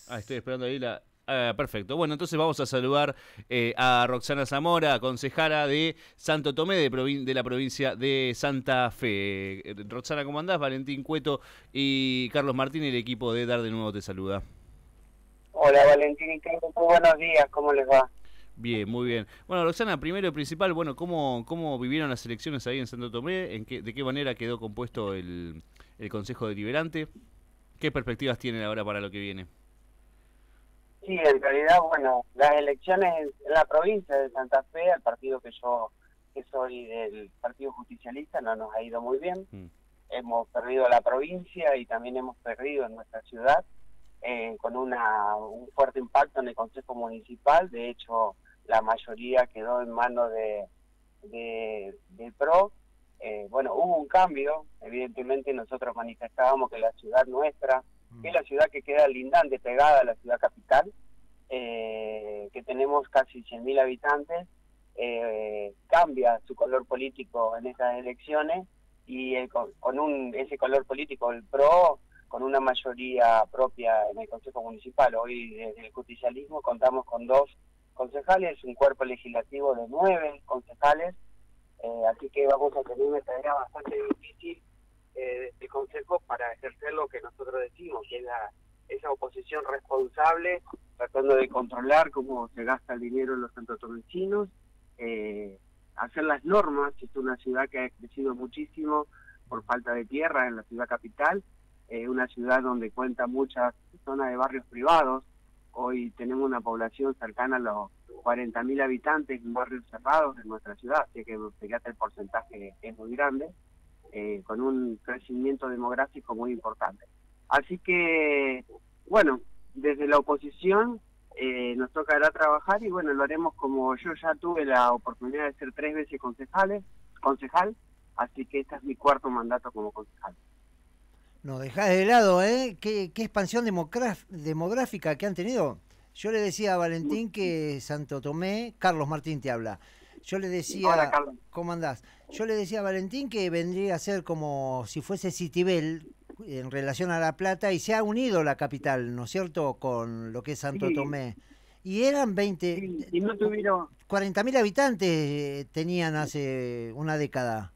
Estoy esperando ahí la... perfecto. Bueno, entonces vamos a saludar a Roxana Zamora, concejala de Santo Tomé, de la provincia de Santa Fe. Roxana, ¿cómo andás? Valentín Cueto y Carlos Martín, el equipo de Dar de Nuevo te saluda. Hola Valentín y Carlos, muy buenos días, ¿cómo les va? Bien, muy bien. Bueno, Roxana, primero y principal, bueno, ¿cómo vivieron las elecciones ahí en Santo Tomé? ¿De qué manera quedó compuesto el Consejo Deliberante? ¿Qué perspectivas tienen ahora para lo que viene? Sí, en realidad, bueno, las elecciones en la provincia de Santa Fe, el partido que soy del Partido Justicialista, no nos ha ido muy bien. Mm. Hemos perdido la provincia y también hemos perdido en nuestra ciudad, con un fuerte impacto en el Consejo Municipal. De hecho, la mayoría quedó en manos del PRO. Bueno, hubo un cambio, evidentemente nosotros manifestábamos que la ciudad nuestra, que es la ciudad que queda lindante, pegada a la ciudad capital, que tenemos casi 100.000 habitantes, cambia su color político en estas elecciones y ese color político, el PRO, con una mayoría propia en el Consejo Municipal. Hoy desde el justicialismo contamos con 2 concejales, un cuerpo legislativo de 9 concejales, así que vamos a tener una tarea bastante difícil de este consejo para ejercer lo que nosotros decimos, que es esa oposición responsable, tratando de controlar cómo se gasta el dinero en los santotomencinos, hacer las normas. Es una ciudad que ha crecido muchísimo por falta de tierra en la ciudad capital, una ciudad donde cuenta muchas zonas de barrios privados. Hoy tenemos una población cercana a los 40.000 habitantes en barrios cerrados de nuestra ciudad, así que fíjate el porcentaje es muy grande, con un crecimiento demográfico muy importante. Así que, bueno, desde la oposición nos tocará trabajar y bueno, lo haremos como yo ya tuve la oportunidad de ser 3 veces concejal, así que este es mi 4.º mandato como concejal. Nos dejás de lado, ¿eh? ¿Qué expansión demográfica que han tenido? Yo le decía a Valentín que Santo Tomé, Carlos Martín te habla. Yo le Hola, decía, Carlos. ¿cómo andás? Yo le decía a Valentín que vendría a ser como si fuese Citibel en relación a La Plata y se ha unido la capital, ¿no es cierto?, con lo que es Santo Sí, Tomé. Y eran 20, sí, y no tuvieron, 40.000 habitantes tenían hace una década.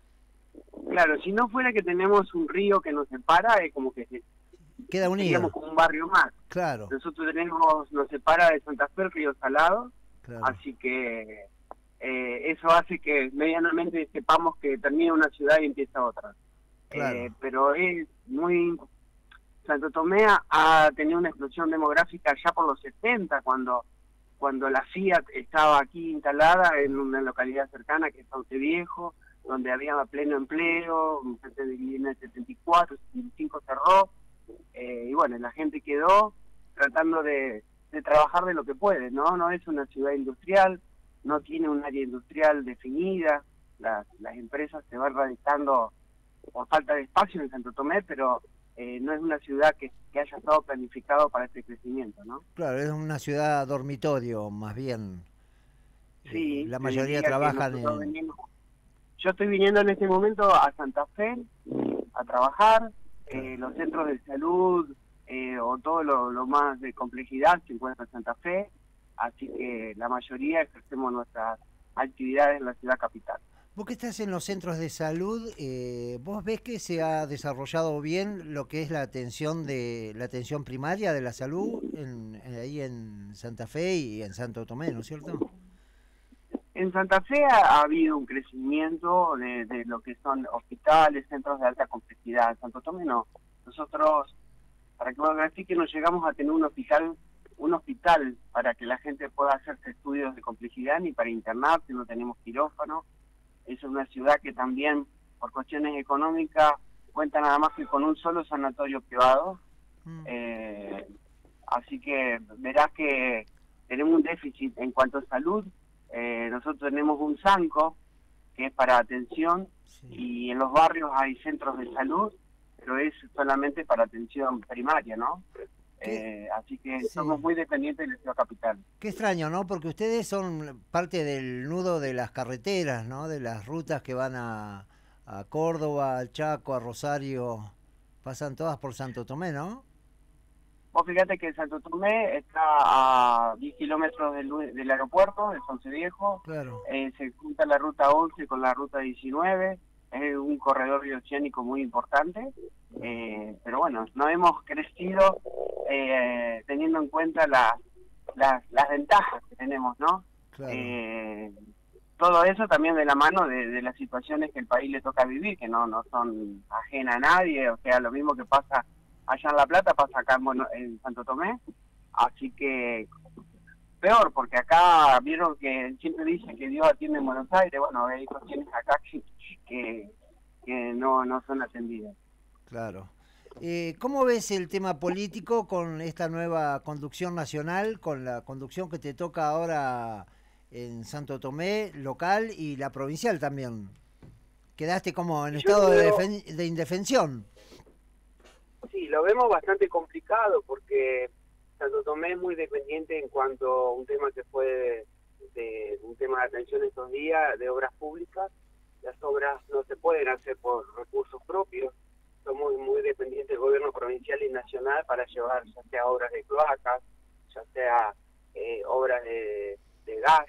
claro, si no fuera que tenemos un río que nos separa, es como que Queda seríamos unido, como un barrio más. claro, Nosotros nos separa de Santa Fe el río Salado, claro, así que eso hace que medianamente sepamos que termina una ciudad y empieza otra. claro. Pero es muy... Santo Tomé ha tenido una explosión demográfica ya por los 70, cuando la Fiat estaba aquí instalada en una localidad cercana que es Sauce Viejo, donde había pleno empleo, en el 74, 75 cerró, y bueno, la gente quedó tratando de trabajar de lo que puede, ¿no? No es una ciudad industrial, no tiene un área industrial definida, las empresas se van radicando por falta de espacio en Santo Tomé, pero no es una ciudad que haya estado planificado para este crecimiento, ¿no? Claro, es una ciudad dormitorio, más bien. Sí, La te mayoría diría que trabajan nosotros en... venimos. Yo estoy viniendo en este momento a Santa Fe a trabajar, Claro, los centros de salud o todo lo más de complejidad se encuentra en Santa Fe, así que la mayoría ejercemos nuestras actividades en la ciudad capital. vos que estás en los centros de salud, ¿vos ves que se ha desarrollado bien lo que es la atención primaria de la salud ahí en Santa Fe y en Santo Tomé, ¿no es cierto? En Santa Fe ha habido un crecimiento de lo que son hospitales, centros de alta complejidad. En Santo Tomé no. Nosotros, para que vos veas, que no llegamos a tener un hospital para que la gente pueda hacerse estudios de complejidad ni para internarse, no tenemos quirófano. Es una ciudad que también, por cuestiones económicas, cuenta nada más que con un solo sanatorio privado. Mm. Eh, Así que verás que tenemos un déficit en cuanto a salud. Nosotros tenemos un SANCO, que es para atención, Sí. y en los barrios hay centros de salud, pero es solamente para atención primaria, ¿no? ¿Qué? Así que somos Sí. muy dependientes de la ciudad capital. Qué extraño, ¿no? Porque ustedes son parte del nudo de las carreteras, ¿no? De las rutas que van a Córdoba, al Chaco, a Rosario. Pasan todas por Santo Tomé, ¿no? Vos fíjate que Santo Tomé está a 10 kilómetros del aeropuerto, de Sonce Viejo. Claro. Se junta la ruta 11 con la ruta 19. Es un corredor bioceánico muy importante. Pero bueno, no hemos crecido teniendo en cuenta las ventajas que tenemos, ¿no? Claro. Todo eso también de la mano de las situaciones que el país le toca vivir, que no son ajenas a nadie. O sea, lo mismo que pasa allá en La Plata pasa acá en Santo Tomé, así que peor, porque acá vieron que siempre dicen que Dios atiende en Buenos Aires. Bueno, hay cuestiones acá que no son atendidas. Claro. ¿Cómo ves el tema político con esta nueva conducción nacional, con la conducción que te toca ahora en Santo Tomé, local, y la provincial también? Quedaste como en estado de indefensión. Sí, lo vemos bastante complicado porque Santo Tomé es muy dependiente en cuanto a un tema que fue de un tema de atención estos días, de obras públicas. Las obras no se pueden hacer por recursos propios, somos muy dependientes del gobierno provincial y nacional para llevar ya sea obras de cloacas, ya sea obras de gas.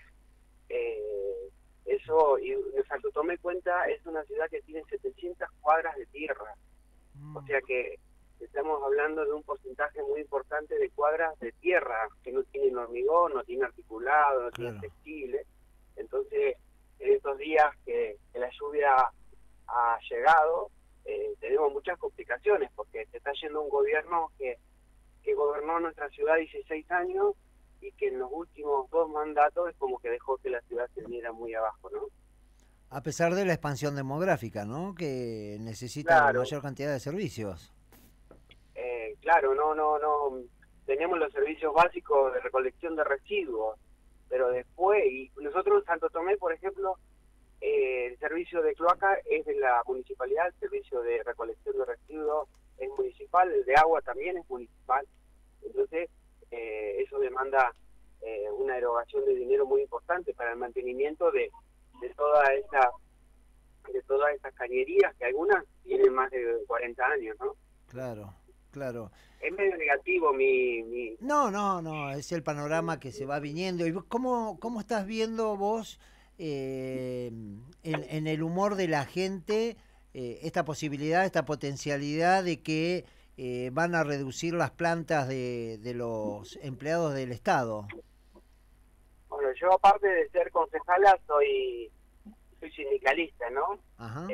Eso, y Santo Tomé cuenta, es una ciudad que tiene 700 cuadras de tierra, o sea que estamos hablando de un porcentaje muy importante de cuadras de tierra que no tienen hormigón, no tiene articulado, no tiene textiles. Entonces, en estos días que la lluvia ha llegado, tenemos muchas complicaciones porque se está yendo un gobierno que gobernó nuestra ciudad 16 años y que en los últimos 2 mandatos es como que dejó que la ciudad se viniera muy abajo, ¿no? A pesar de la expansión demográfica, ¿no? Que necesita la mayor cantidad de servicios. Claro, no tenemos los servicios básicos de recolección de residuos, pero después, y nosotros en Santo Tomé, por ejemplo, el servicio de cloaca es de la municipalidad, el servicio de recolección de residuos es municipal, el de agua también es municipal. Entonces, eso demanda una erogación de dinero muy importante para el mantenimiento de todas estas cañerías, que algunas tienen más de 40 años, ¿no? Claro. Es medio negativo mi... No, es el panorama que se va viniendo. ¿Y cómo estás viendo vos en el humor de la gente esta posibilidad, esta potencialidad de que van a reducir las plantas de los empleados del Estado? Bueno, yo aparte de ser concejala soy sindicalista, ¿no? Ajá.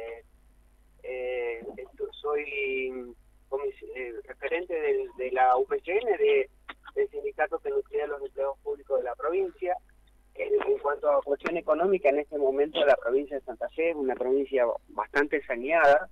Soy referente de la UPCN, del sindicato que nuclea a los empleados públicos de la provincia. En cuanto a cuestión económica, en este momento la provincia de Santa Fe es una provincia bastante saneada.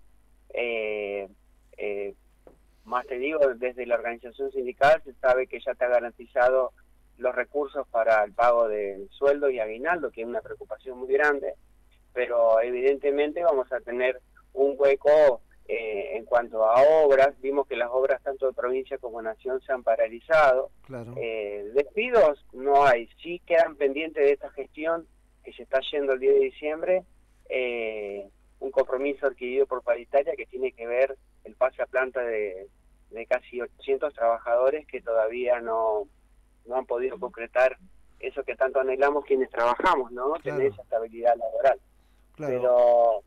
Más te digo, desde la organización sindical se sabe que ya está garantizado los recursos para el pago del sueldo y aguinaldo, que es una preocupación muy grande, pero evidentemente vamos a tener un hueco en cuanto a obras. Vimos que las obras tanto de provincia como de nación se han paralizado. Claro. Despidos no hay, sí quedan pendientes de esta gestión que se está yendo el 10 de diciembre, un compromiso adquirido por Paritaria que tiene que ver el pase a planta de casi 800 trabajadores que todavía no han podido concretar eso que tanto anhelamos quienes trabajamos, ¿no? Claro. Tener esa estabilidad laboral. Claro. Pero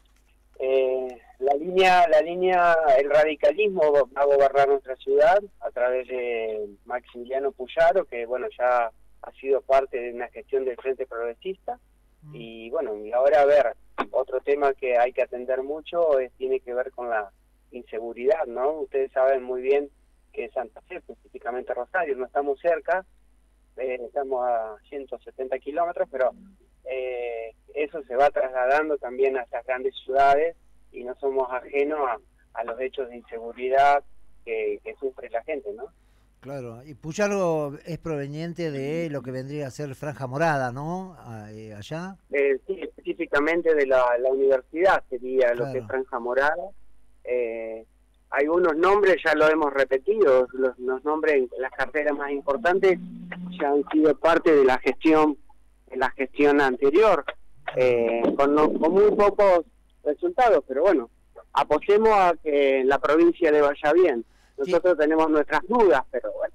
el radicalismo va a gobernar nuestra ciudad a través de Maximiliano Puyaro, que bueno, ya ha sido parte de una gestión del Frente Progresista. Y bueno, y ahora a ver, otro tema que hay que atender mucho tiene que ver con la inseguridad, ¿no? Ustedes saben muy bien que Santa Fe, específicamente Rosario, no estamos cerca, estamos a 170 kilómetros, pero eso se va trasladando también a estas grandes ciudades y no somos ajenos a los hechos de inseguridad que sufre la gente, ¿no? Claro, y Puyaro es proveniente de lo que vendría a ser Franja Morada, ¿no? Allá. Sí, específicamente de la universidad sería Claro. Lo que es Franja Morada. Hay unos nombres, ya lo hemos repetido, los nombres, las carteras más importantes ya han sido parte de la gestión anterior, con muy pocos resultados, pero bueno, apostemos a que la provincia le vaya bien. Nosotros tenemos nuestras dudas, pero bueno.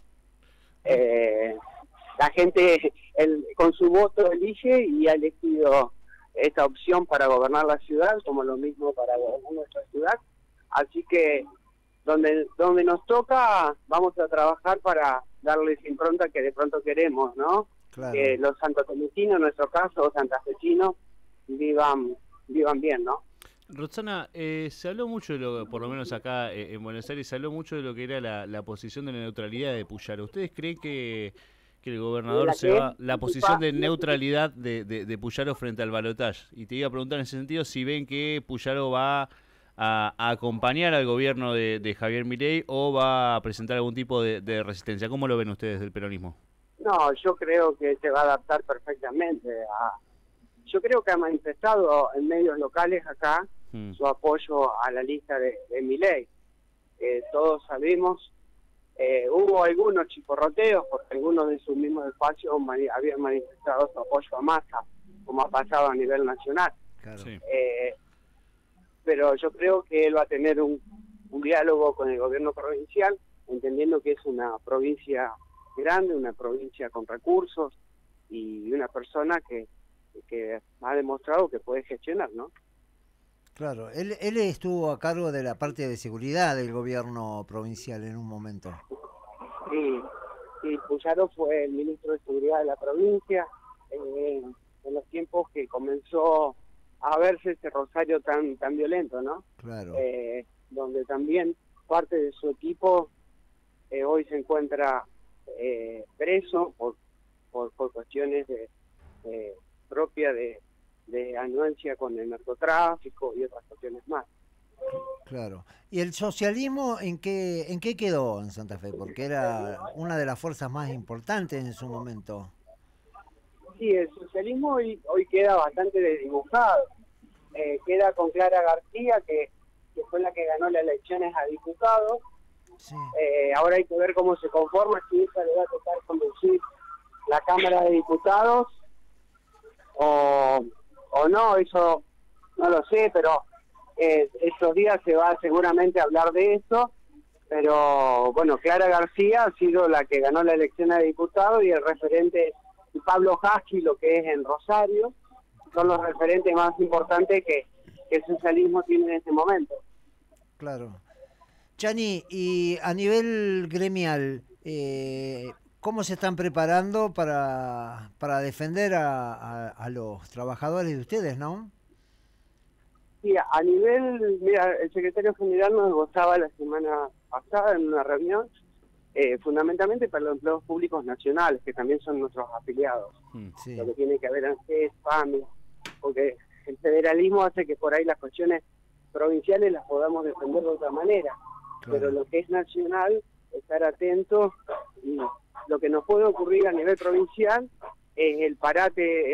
La gente con su voto elige y ha elegido esta opción para gobernar la ciudad, como lo mismo para gobernar nuestra ciudad. Así que donde nos toca, vamos a trabajar para darles impronta que de pronto queremos, ¿no? Claro. Que los santotomecinos, en nuestro caso, o santafesinos, vivan bien, ¿no? Roxana, se habló mucho, por lo menos acá en Buenos Aires, se habló mucho de lo que era la posición de la neutralidad de Puyaro. ¿Ustedes creen que el gobernador la posición de neutralidad de Puyaro frente al balotaje? Y te iba a preguntar en ese sentido si ven que Puyaro va a acompañar al gobierno de Javier Milei o va a presentar algún tipo de resistencia. ¿Cómo lo ven ustedes del peronismo? No, yo creo que se va a adaptar perfectamente. Yo creo que ha manifestado en medios locales acá su apoyo a la lista de Milei. Todos sabemos, hubo algunos chiporroteos porque algunos de sus mismos espacios habían manifestado su apoyo a Massa, como ha pasado a nivel nacional. Claro. Sí. Pero yo creo que él va a tener un diálogo con el gobierno provincial, entendiendo que es una provincia grande, una provincia con recursos y una persona que ha demostrado que puede gestionar, ¿no? Claro, él estuvo a cargo de la parte de seguridad del gobierno provincial en un momento. Sí, Puyaro fue el ministro de Seguridad de la provincia en los tiempos que comenzó a verse ese Rosario tan violento, ¿no? Claro. Donde también parte de su equipo hoy se encuentra preso por cuestiones propias de anuencia con el narcotráfico y otras cuestiones más. Claro. ¿Y el socialismo en qué quedó en Santa Fe? Porque era una de las fuerzas más importantes en su momento. Sí, el socialismo hoy queda bastante desdibujado. Queda con Clara García, que fue la que ganó las elecciones a diputado. Sí. Ahora hay que ver cómo se conforma, si ella le va a tocar conducir la Cámara de Diputados o no, eso no lo sé, pero estos días se va seguramente a hablar de eso. Pero bueno, Clara García ha sido la que ganó la elección a diputado y el referente Pablo Jasky, lo que es en Rosario, son los referentes más importantes que el socialismo tiene en este momento. Claro. Chani, y a nivel gremial, ¿cómo se están preparando para defender a los trabajadores de ustedes, no? Sí, a nivel, mira, el secretario general nos gozaba la semana pasada en una reunión, fundamentalmente para los empleados públicos nacionales, que también son nuestros afiliados. Sí. Lo que tiene que ver ANSES, PAMI, porque el federalismo hace que por ahí las cuestiones provinciales las podamos defender de otra manera. Claro. Pero lo que es nacional, estar atentos, y lo que nos puede ocurrir a nivel provincial es el parate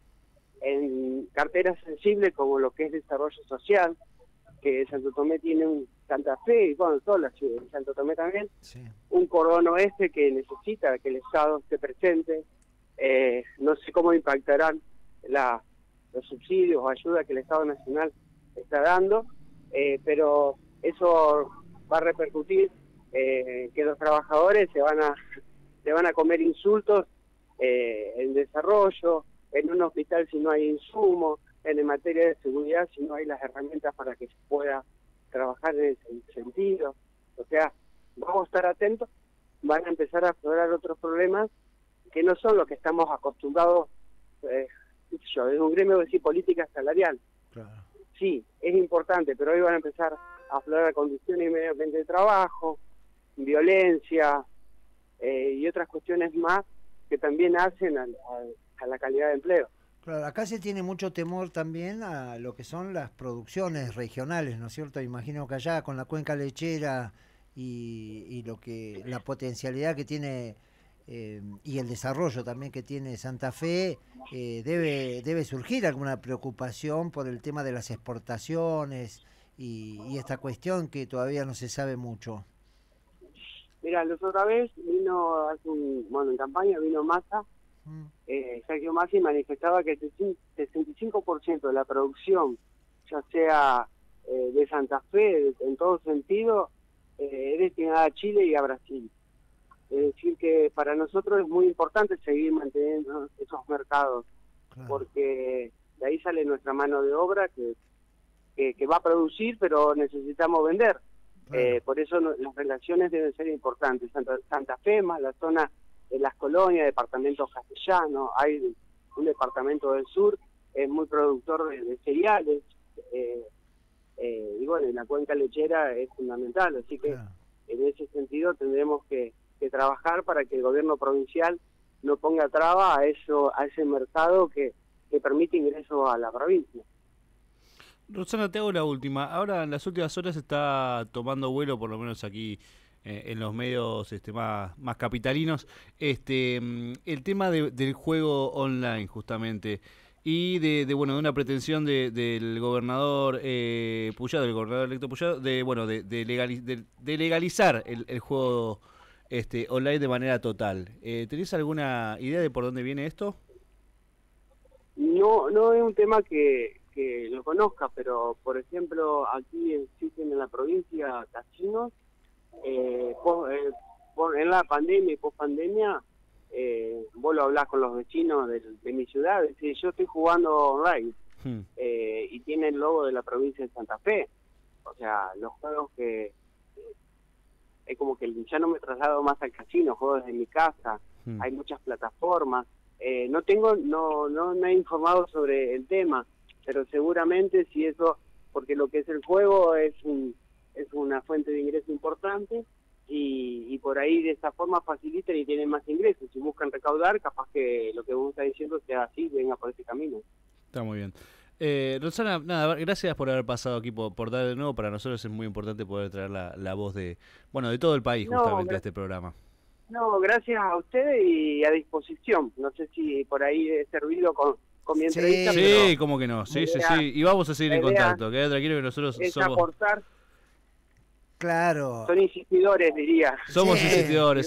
en carteras sensibles como lo que es desarrollo social, que Santo Tomé tiene Santa Fe, y bueno, toda la ciudad de Santo Tomé también, sí. Un cordón oeste que necesita que el Estado esté presente. No sé cómo impactarán los subsidios o ayuda que el Estado Nacional está dando, pero eso va a repercutir que los trabajadores se van a comer insultos en desarrollo, en un hospital si no hay insumos, en materia de seguridad si no hay las herramientas para que se pueda trabajar en ese sentido. O sea, vamos a estar atentos, van a empezar a aflorar otros problemas que no son los que estamos acostumbrados, desde un gremio de política salarial. Claro. Sí, es importante, pero hoy van a empezar a aflorar condiciones y medio ambiente de trabajo, violencia y otras cuestiones más que también hacen a la calidad de empleo. Claro, acá se tiene mucho temor también a lo que son las producciones regionales, ¿no es cierto? Imagino que allá con la cuenca lechera y la potencialidad que tiene y el desarrollo también que tiene Santa Fe, debe surgir alguna preocupación por el tema de las exportaciones y esta cuestión que todavía no se sabe mucho. Mira, la otra vez vino, en campaña vino Massa, Sergio Massa, y manifestaba que el 65% de la producción, ya sea de Santa Fe, en todo sentido, es destinada a Chile y a Brasil. Es decir, que para nosotros es muy importante seguir manteniendo esos mercados, Claro. porque de ahí sale nuestra mano de obra que va a producir, pero necesitamos vender. Claro. Por eso las relaciones deben ser importantes. Santa Fe, más la zona de las colonias, departamentos castellanos, hay un departamento del sur, es muy productor de cereales, y bueno, la cuenca lechera es fundamental, así que Claro. en ese sentido tendremos que trabajar para que el gobierno provincial no ponga traba a ese mercado que permite ingresos a la provincia. Roxana, te hago la última. Ahora, en las últimas horas está tomando vuelo, por lo menos aquí en los medios más capitalinos, el tema del juego online, justamente, y de una pretensión del gobernador Puyado, del gobernador electo Puyado, de legalizar el juego online de manera total. ¿Tenés alguna idea de por dónde viene esto? No es un tema que lo conozca, pero por ejemplo aquí existen en la provincia casinos, en la pandemia y post pandemia, vos lo hablás con los vecinos de mi ciudad, decís, yo estoy jugando online, y tiene el logo de la provincia de Santa Fe. O sea, los juegos que es como que ya no me traslado más al casino, juego desde mi casa, hay muchas plataformas. No me he informado sobre el tema, pero seguramente si eso, porque lo que es el juego es una fuente de ingreso importante, y por ahí de esa forma facilitan y tienen más ingresos. Si buscan recaudar, capaz que lo que vos estás diciendo sea así, venga por ese camino. Está muy bien. Roxana, nada, gracias por haber pasado aquí por dar de nuevo. Para nosotros es muy importante poder traer la voz de todo el país justamente a este programa. No, gracias a ustedes y a disposición. No sé si por ahí he servido con mi entrevista. Sí, cómo que no. Sí. Y vamos a seguir en contacto. Queda tranquilo que nosotros somos... aportar. Claro. Son insistidores, diría. Somos insistidores.